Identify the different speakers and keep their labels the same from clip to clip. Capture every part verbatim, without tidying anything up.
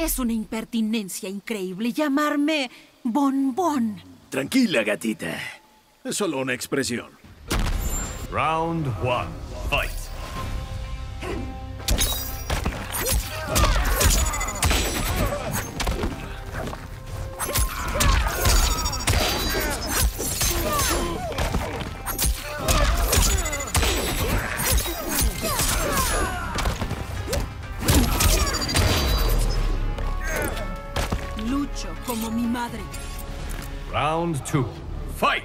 Speaker 1: Es una impertinencia increíble llamarme bombón.
Speaker 2: Tranquila, gatita. Es solo una expresión.
Speaker 3: Round one. Fight.
Speaker 1: Lucho como mi madre.
Speaker 3: Round two. Fight!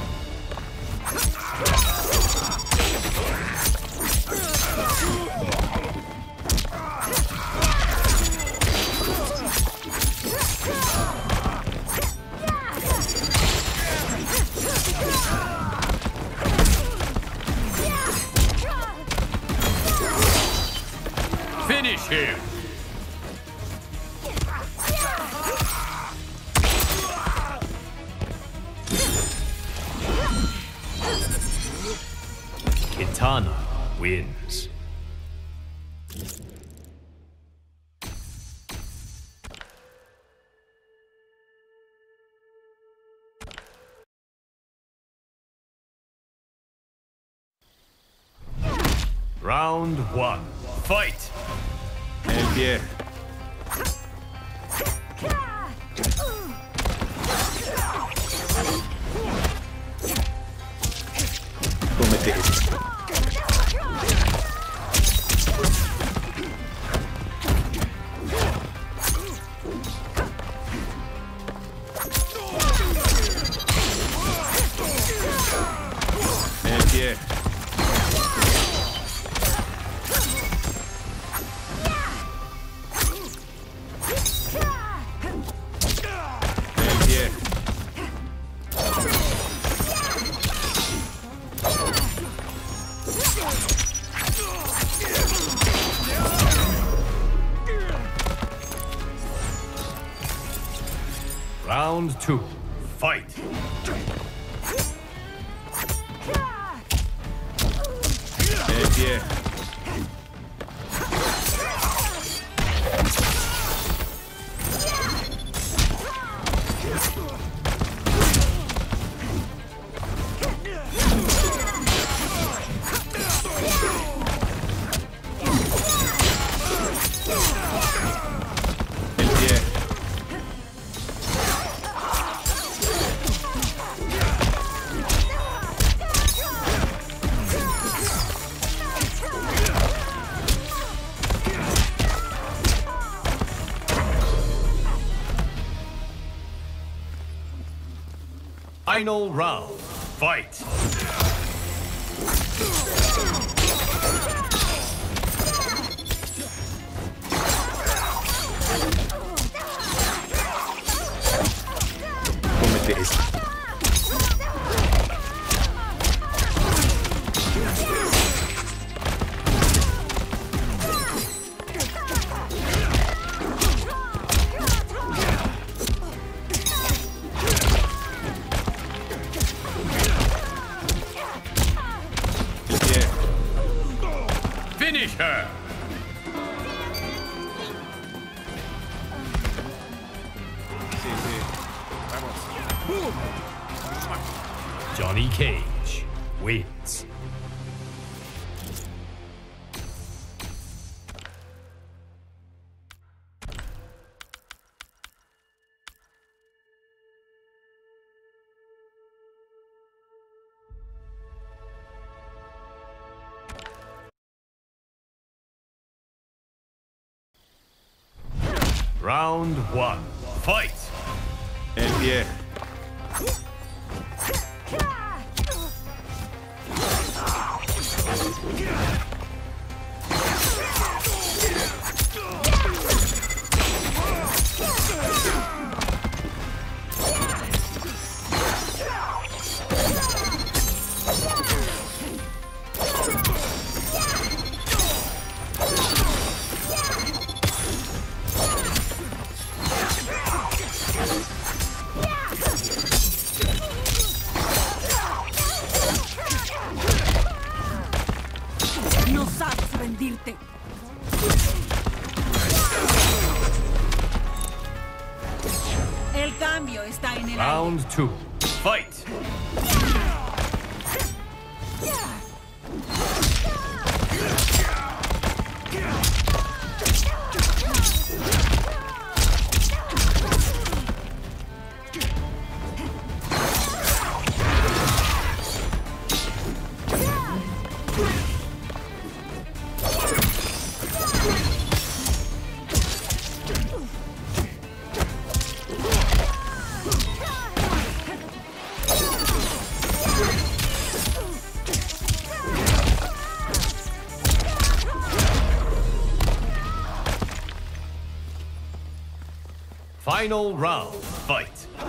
Speaker 3: Finish him! Kitana wins. Round one. Fight!
Speaker 2: El pie. Cómete esto. El pie. El pie.
Speaker 3: Round two. Fight!
Speaker 2: El pie. El pie.
Speaker 3: Final round. Fight!
Speaker 2: Cómete esto. El pie.
Speaker 3: Finish her!
Speaker 2: Sí, sí. Vamos.
Speaker 3: Johnny Cage wins. Round one. Fight!
Speaker 2: El pie.
Speaker 1: en el
Speaker 3: Round two. Fight! Final round. Fight!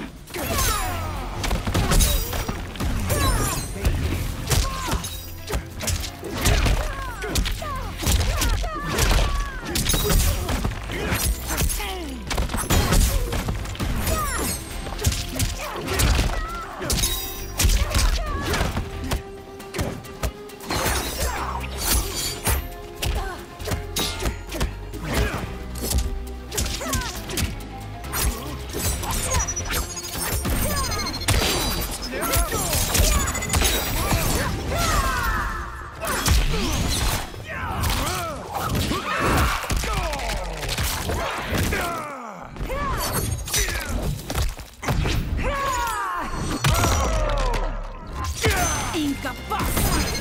Speaker 1: incapaz.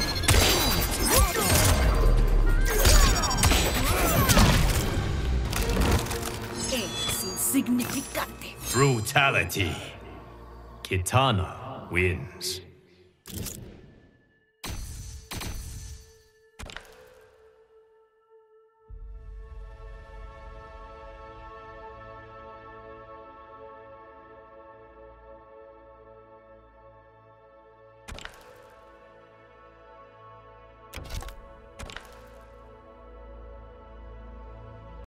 Speaker 1: Es insignificante.
Speaker 3: Brutality. Kitana wins.